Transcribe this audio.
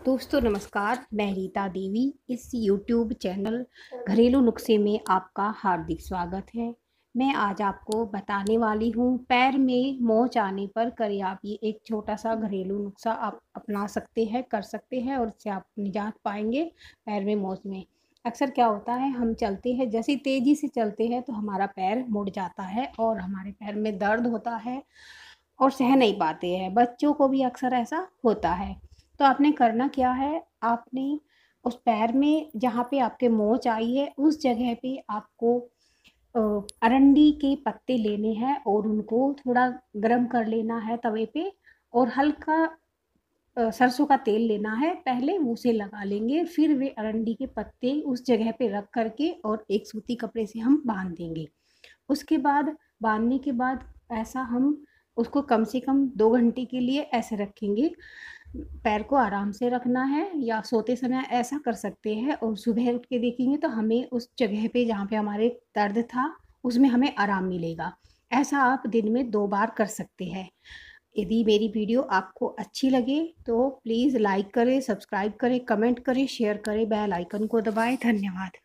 दोस्तों नमस्कार, मैं रीता देवी। इस यूट्यूब चैनल घरेलू नुस्खे में आपका हार्दिक स्वागत है। मैं आज आपको बताने वाली हूँ पैर में मोच आने पर करें आप ये एक छोटा सा घरेलू नुस्खा आप अपना सकते हैं, कर सकते हैं और इससे आप निजात पाएंगे पैर में मोच में। अक्सर क्या होता है, हम चलते हैं, जैसे तेज़ी से चलते हैं तो हमारा पैर मुड़ जाता है और हमारे पैर में दर्द होता है और सह नहीं पाते हैं। बच्चों को भी अक्सर ऐसा होता है। तो आपने करना क्या है, आपने उस पैर में जहाँ पे आपके मोच आई है उस जगह पे आपको अ, अरंडी के पत्ते लेने हैं और उनको थोड़ा गरम कर लेना है तवे पे। और हल्का सरसों का तेल लेना है, पहले उसे लगा लेंगे, फिर वे अरंडी के पत्ते उस जगह पे रख करके और एक सूती कपड़े से हम बांध देंगे। उसके बाद बांधने के बाद ऐसा हम उसको कम से कम 2 घंटे के लिए ऐसे रखेंगे। पैर को आराम से रखना है या सोते समय ऐसा कर सकते हैं और सुबह उठ के देखेंगे तो हमें उस जगह पे जहाँ पे हमारे दर्द था उसमें हमें आराम मिलेगा। ऐसा आप दिन में 2 बार कर सकते हैं। यदि मेरी वीडियो आपको अच्छी लगे तो प्लीज़ लाइक करें, सब्सक्राइब करें, कमेंट करें, शेयर करें, बेल आइकन को दबाएं। धन्यवाद।